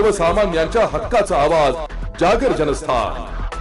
सर्वसामान्यांच्या हक्काचा आवाज जागर जनस्थान।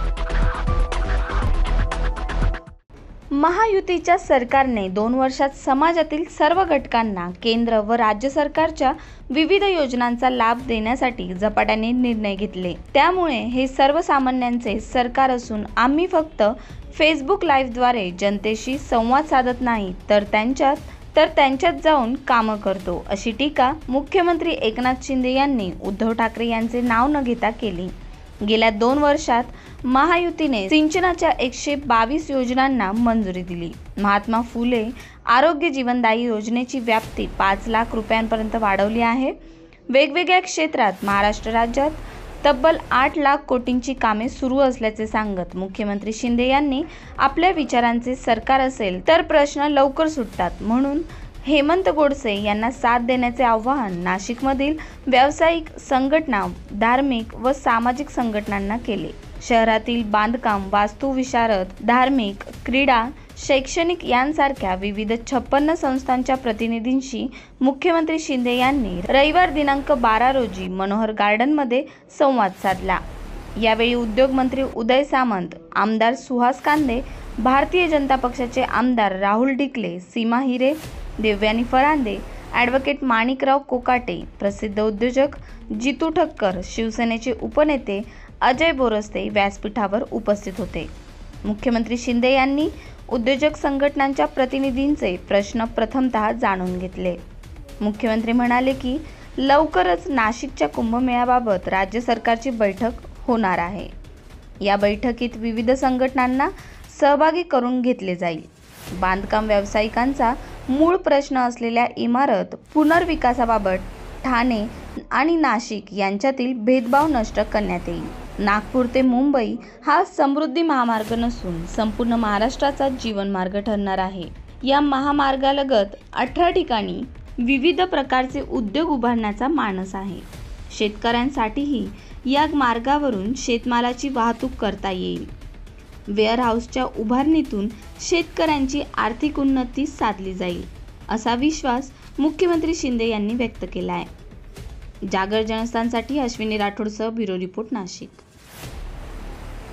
महायुतीच्या सरकारने 2 वर्षात समाजातील सर्व घटकांना केंद्र व राज्य सरकारच्या विविध योजनांचा लाभ देण्यासाठी झपाट्याने निर्णय घेतले। त्यामुळे हे सर्वसामान्यांचे सरकार असून आम्ही फक्त फेसबुक लाईव्हद्वारे जनतेशी संवाद साधत नाही तर त्यांच्यात जाऊन कामं करतो, अशी टीका मुख्यमंत्री एकनाथ शिंदे यांनी उद्धव ठाकरे यांचे नाव न घेता केली। गेल्या 2 वर्षात महायुतीने सिंचनाच्या 122 योजनांना मंजुरी दिली। महात्मा फुले आरोग्य जीवनदायी योजनेची व्याप्ती 5 लाख रुपयांपर्यंत वाढवली आहे। वेगवेगळ्या क्षेत्रात महाराष्ट्र राज्यात तब्बल 8 लाख कोटींची कामे सुरू असल्याचे सांगत मुख्यमंत्री शिंदे यांनी आपल्या विचारांचे सरकार असेल तर प्रश्न लवकर सुटतात म्हणून हेमंत गोडसे यांना साथ देण्याचे आवाहन नाशिकमधील व्यावसायिक संघटना, धार्मिक व सामाजिक संघटनांना केले। शहरातील बांधकाम, वास्तुविशारद, धार्मिक, क्रीडा, शैक्षणिक यांसारख्या विविध 56 संस्थांच्या प्रतिनिधींशी मुख्यमंत्री शिंदे यांनी रविवार दिनांक 12 रोजी मनोहर गार्डनमध्ये संवाद साधला। यावेळी उद्योग मंत्री उदय सामंत, आमदार सुहास कांदे, भारतीय जनता पक्षाचे आमदार राहुल डिकले, सीमा हिरे, देवयानी फरांदे, ॲडव्होकेट माणिकराव कोकाटे, प्रसिद्ध उद्योजक जितू ठक्कर, शिवसेनेचे उपनेते अजय बोरस्ते व्यासपीठावर उपस्थित होते। मुख्यमंत्री शिंदे यांनी उद्योजक संघटनांच्या प्रतिनिधींचे प्रश्न प्रथमतः जाणून घेतले। मुख्यमंत्री म्हणाले की लवकरच नाशिकच्या कुंभमेळ्याबाबत राज्य सरकारची बैठक होणार आहे। या बैठकीत विविध संघटनांना सहभागी करून घेतले जाईल। बांधकाम व्यावसायिकांचा मूळ प्रश्न असलेल्या इमारत पुनर्विकासाबाबत ठाणे आणि नाशिक यांच्यातील भेदभाव नष्ट करण्यात येईल। नागपूर ते मुंबई हा समृद्धी महामार्ग नसून संपूर्ण महाराष्ट्राचा जीवनमार्ग ठरणार आहे। या महामार्गालगत 18 ठिकाणी विविध प्रकारचे उद्योग उभारण्याचा मानस आहे। शेतकऱ्यांसाठीही या मार्गावरून शेतमालाची वाहतूक करता येईल। वेअरहाऊसच्या उभारणीतून शेतकऱ्यांची आर्थिक उन्नती साधली जाईल, असा विश्वास मुख्यमंत्री शिंदे यांनी व्यक्त केला आहे। जागर जनस्थानसाठी अश्विनी राठोडसह ब्युरो रिपोर्ट, नाशिक।